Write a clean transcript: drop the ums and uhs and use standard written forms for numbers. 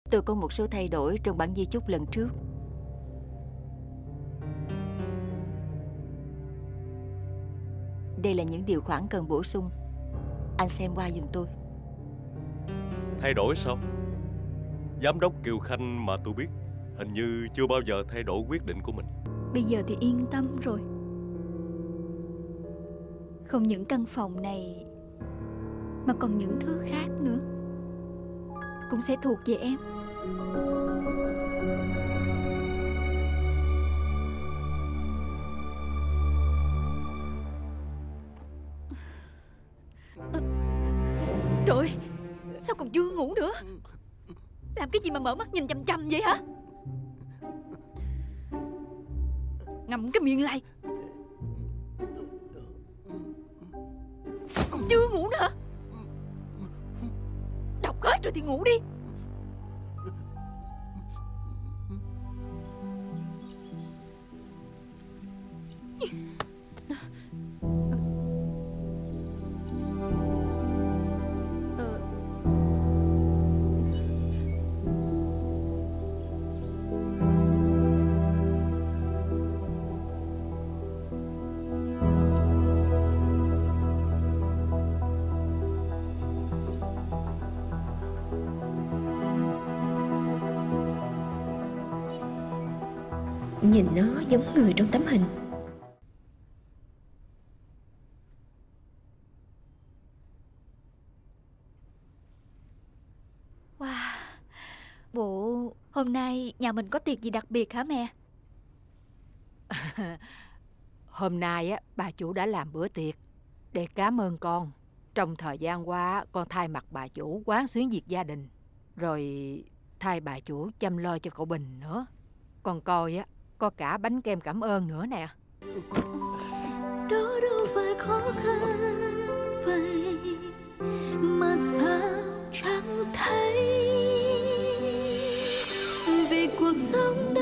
Tôi có một số thay đổi trong bản di chúc lần trước. Đây là những điều khoản cần bổ sung. Anh xem qua giùm tôi. Thay đổi sao? Giám đốc Kiều Khanh mà tôi biết hình như chưa bao giờ thay đổi quyết định của mình. Bây giờ thì yên tâm rồi. Không những căn phòng này mà còn những thứ khác nữa cũng sẽ thuộc về em. Trời ơi, sao còn chưa ngủ nữa? Làm cái gì mà mở mắt nhìn chằm chằm vậy hả? Ngậm cái miệng lại. Còn chưa ngủ nữa hả? Đọc hết rồi thì ngủ đi. Nhìn nó giống người trong tấm hình. Wow. Bộ hôm nay nhà mình có tiệc gì đặc biệt hả mẹ? Hôm nay á, bà chủ đã làm bữa tiệc để cảm ơn con. Trong thời gian qua con thay mặt bà chủ quán xuyến việc gia đình, rồi thay bà chủ chăm lo cho cậu Bình nữa. Con coi á, có cả bánh kem cảm ơn nữa nè. Đó đâu phải khó khăn vậy mà sao chẳng thấy, vì cuộc sống